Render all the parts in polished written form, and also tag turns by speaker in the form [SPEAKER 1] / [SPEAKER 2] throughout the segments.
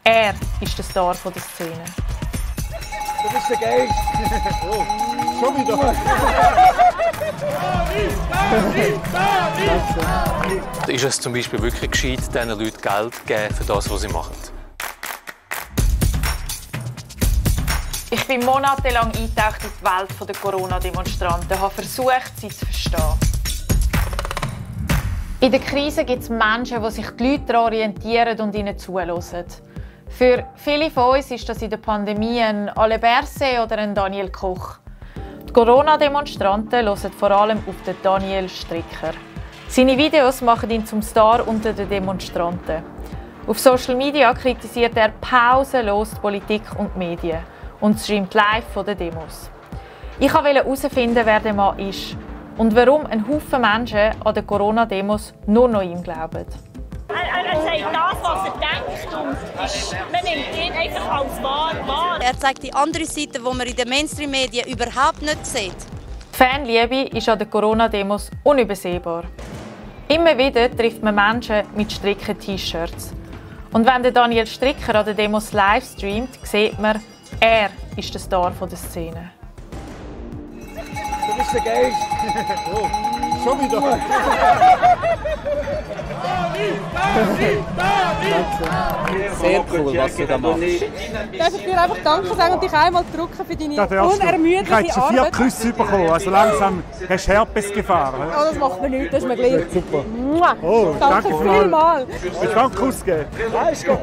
[SPEAKER 1] Er ist der Star der Szene.
[SPEAKER 2] Du bist der Geist. Oh, schon wieder.
[SPEAKER 3] Ist es zum Beispiel wirklich gescheit, diesen Leuten Geld zu geben für das, was sie machen?
[SPEAKER 1] Ich bin monatelang eingetaucht in die Welt der Corona-Demonstranten und habe versucht, sie zu verstehen. In der Krise gibt es Menschen, die sich die Leute daran orientieren und ihnen zuhören. Für viele von uns ist das in der Pandemie ein Alain Berset oder ein Daniel Koch. Die Corona-Demonstranten hören vor allem auf den Daniel Stricker. Seine Videos machen ihn zum Star unter den Demonstranten. Auf Social Media kritisiert er pausenlos die Politik und die Medien und streamt live von den Demos. Ich wollte herausfinden, wer der Mann ist und warum ein Haufen Menschen an den Corona-Demos nur noch ihm glauben.
[SPEAKER 4] Er sagt das, was er denkt, und man nimmt ihn einfach als wahr.
[SPEAKER 5] Er zeigt die andere Seite, die man in den Mainstream-Medien überhaupt nicht sieht.
[SPEAKER 1] Die Fanliebe ist an den Corona-Demos unübersehbar. Immer wieder trifft man Menschen mit Stricken-T-Shirts. Und wenn der Daniel Stricker an den Demos live streamt, sieht man, er ist der Star der Szene.
[SPEAKER 2] Du bist der Geist. Oh, schon wieder.
[SPEAKER 6] Sehr cool, was du da machst.
[SPEAKER 7] Darf ich dir einfach Danke sagen und dich einmal drücken für deine unermüdliche Arbeit?
[SPEAKER 8] Ich habe schon 4 Küsse bekommen, also langsam hast du Herpesgefahr.
[SPEAKER 7] Oh, das macht mir nichts, das ist mir gleich.
[SPEAKER 8] Super.
[SPEAKER 7] Oh, danke vielmals.
[SPEAKER 8] Willst du auch einen Kuss geben?
[SPEAKER 2] Nein, ist gut.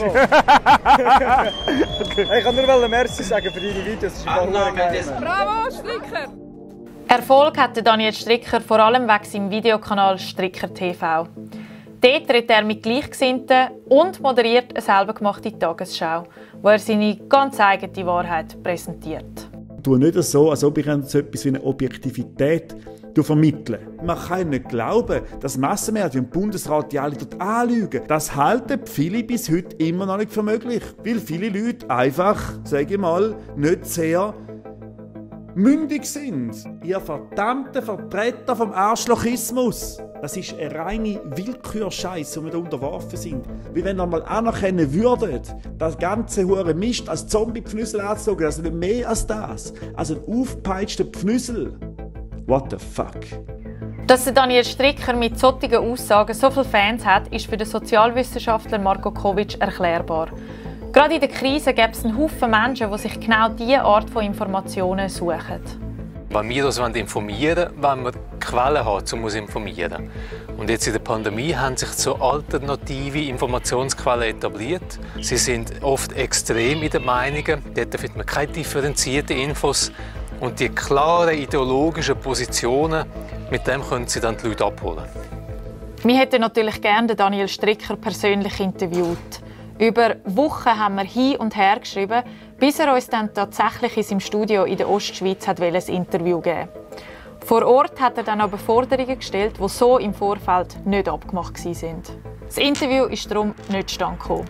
[SPEAKER 2] Ich kann nur Merci sagen für deine Videos. Das ist geil.
[SPEAKER 7] Bravo, Stricker!
[SPEAKER 1] Erfolg hatte Daniel Stricker vor allem wegen seinem Videokanal Stricker TV. Dort tritt er mit Gleichgesinnten und moderiert eine selber gemachte Tagesschau, wo er seine ganz eigene Wahrheit präsentiert.
[SPEAKER 9] Ich tue nicht so, als ob ich so etwas wie eine Objektivität vermittle. Man kann nicht glauben, dass Massenmedien und Bundesrat die alle dort anlügen. Das halten viele bis heute immer noch nicht für möglich, weil viele Leute einfach, sage ich mal, nicht sehr mündig sind. Ihr verdammten Vertreter vom Arschlochismus. Das ist eine reine Willkürscheiße, wo wir da unterworfen sind. Wie wenn ihr mal anerkennen würdet, das ganze hure Mist als Zombie-Pfnüssel anzuzogen, also nicht mehr als das. Also ein aufgepeitschter Pfnüssel. What the fuck?
[SPEAKER 1] Dass Daniel Stricker mit solchen Aussagen so viele Fans hat, ist für den Sozialwissenschaftler Marko Kovic erklärbar. Gerade in der Krise gibt es einen Haufen Menschen, die sich genau diese Art von Informationen suchen.
[SPEAKER 3] Wenn wir uns informieren wollen, wollen wir Quellen haben, um uns zu informieren. Und jetzt in der Pandemie haben sich so alternative Informationsquellen etabliert. Sie sind oft extrem in den Meinungen. Dort findet man keine differenzierten Infos. Und die klaren ideologischen Positionen, mit dem können sie dann die Leute abholen.
[SPEAKER 1] Wir hätten natürlich gerne Daniel Stricker persönlich interviewt. Über Wochen haben wir hin und her geschrieben, bis er uns dann tatsächlich in seinem Studio in der Ostschweiz ein Interview geben wollte. Vor Ort hat er dann aber Forderungen gestellt, die so im Vorfeld nicht abgemacht waren. Das Interview ist darum nicht zustande gekommen.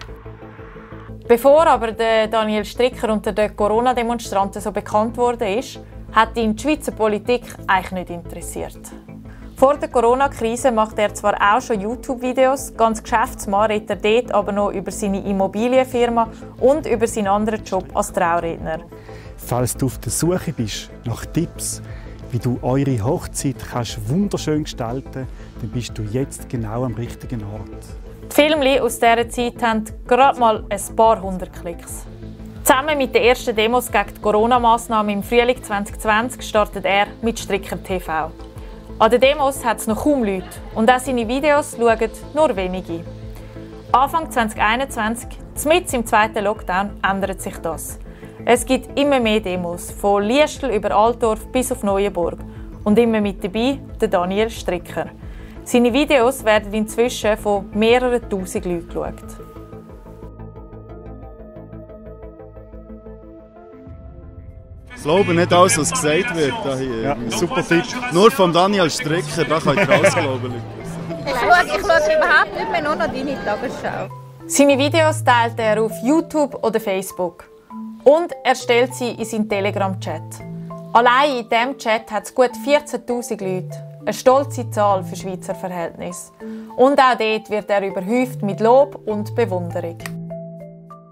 [SPEAKER 1] Bevor aber der Daniel Stricker unter den Corona-Demonstranten so bekannt wurde, hat ihn die Schweizer Politik eigentlich nicht interessiert. Vor der Corona-Krise macht er zwar auch schon YouTube-Videos, ganz Geschäftsmann redet er dort aber noch über seine Immobilienfirma und über seinen anderen Job als Trauredner.
[SPEAKER 8] Falls du auf der Suche bist nach Tipps, wie du eure Hochzeit kannst wunderschön gestalten, dann bist du jetzt genau am richtigen Ort.
[SPEAKER 1] Die Filme aus dieser Zeit haben gerade mal ein paar hundert Klicks. Zusammen mit den ersten Demos gegen die Corona-Massnahmen im Frühling 2020 startet er mit Stricker TV. An den Demos hat es noch kaum Leute und auch seine Videos schauen nur wenige. Anfang 2021, mitten im zweiten Lockdown, ändert sich das. Es gibt immer mehr Demos, von Liestl über Altdorf bis auf Neuenburg. Und immer mit dabei der Daniel Stricker. Seine Videos werden inzwischen von mehreren tausend Leuten geschaut.
[SPEAKER 10] Glaube nicht alles, was gesagt wird. Hier. Ja. Super Tipp. Nur von Daniel Stricker, da könnt ihr alles glauben.
[SPEAKER 7] Ich schaue überhaupt nicht mehr, nur noch deine Tagesschau.
[SPEAKER 1] Seine Videos teilt er auf YouTube oder Facebook. Und er stellt sie in seinen Telegram-Chat. Allein in diesem Chat hat es gut 14'000 Leute. Eine stolze Zahl für Schweizer Verhältnisse. Und auch dort wird er überhäuft mit Lob und Bewunderung.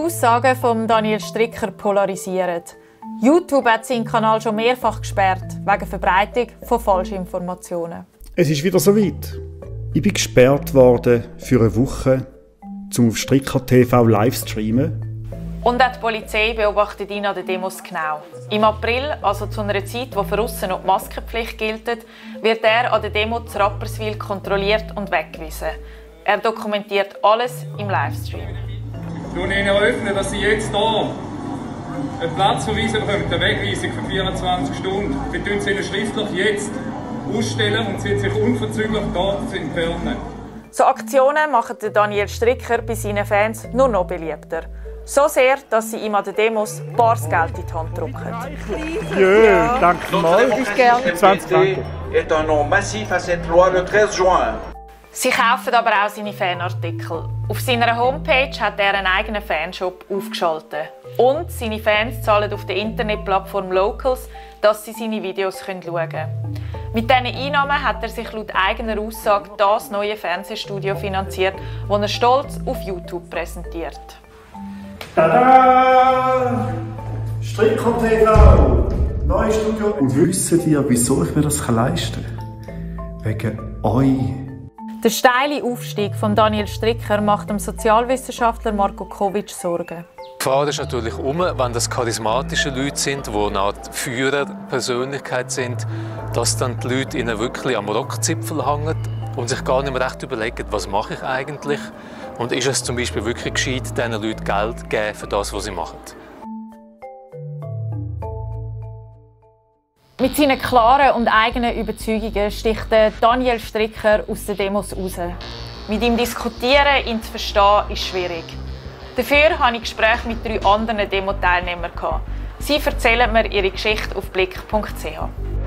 [SPEAKER 1] Aussagen von Daniel Stricker polarisieren. YouTube hat seinen Kanal schon mehrfach gesperrt, wegen Verbreitung von falschen Informationen.
[SPEAKER 9] Es ist wieder soweit. Ich bin gesperrt worden für eine Woche, um auf Stricker TV live zu streamen.
[SPEAKER 1] Und auch die Polizei beobachtet ihn an den Demos genau. Im April, also zu einer Zeit, wo für aussen noch die Maskenpflicht gilt, wird er an der Demo zu Rapperswil kontrolliert und weggewiesen. Er dokumentiert alles im Livestream.
[SPEAKER 11] Ich öffne Ihnen, dass Sie jetzt hier einen Platzverweis bekommen, eine Wegweisung für 24 Stunden. Wir tun Sie Ihnen schriftlich jetzt ausstellen und sind sich unverzüglich dort zu entfernen.
[SPEAKER 1] So Aktionen machen Daniel Stricker bei seinen Fans nur noch beliebter. So sehr, dass sie ihm an den Demos bares Geld in die Hand drücken.
[SPEAKER 8] Ja, danke mal.
[SPEAKER 7] Ich gerne.
[SPEAKER 8] 20 Franken.
[SPEAKER 2] Est un nom massif à cette loi le 13 juin.
[SPEAKER 1] Sie kaufen aber auch seine Fanartikel. Auf seiner Homepage hat er einen eigenen Fanshop aufgeschaltet. Und seine Fans zahlen auf der Internetplattform Locals, dass sie seine Videos schauen können. Mit diesen Einnahmen hat er sich laut eigener Aussage das neue Fernsehstudio finanziert, das er stolz auf YouTube präsentiert.
[SPEAKER 9] Tada! Stricker TV! Neues Studio. Und wisst ihr, wieso ich mir das leisten kann? Wegen euch.
[SPEAKER 1] Der steile Aufstieg von Daniel Stricker macht dem Sozialwissenschaftler Marko Kovic Sorgen.
[SPEAKER 3] Die Gefahr ist natürlich wenn das charismatische Leute sind, die eine Art Führerpersönlichkeit sind, dass dann die Leute ihnen wirklich am Rockzipfel hängen und sich gar nicht mehr recht überlegen, was mache ich eigentlich und ist es zum Beispiel wirklich gescheit, diesen Leuten Geld geben für das, was sie machen.
[SPEAKER 1] Mit seinen klaren und eigenen Überzeugungen sticht Daniel Stricker aus den Demos raus. Mit ihm diskutieren, ihn zu verstehen, ist schwierig. Dafür hatte ich Gespräche mit 3 anderen Demo-Teilnehmern. Sie erzählen mir ihre Geschichte auf blick.ch.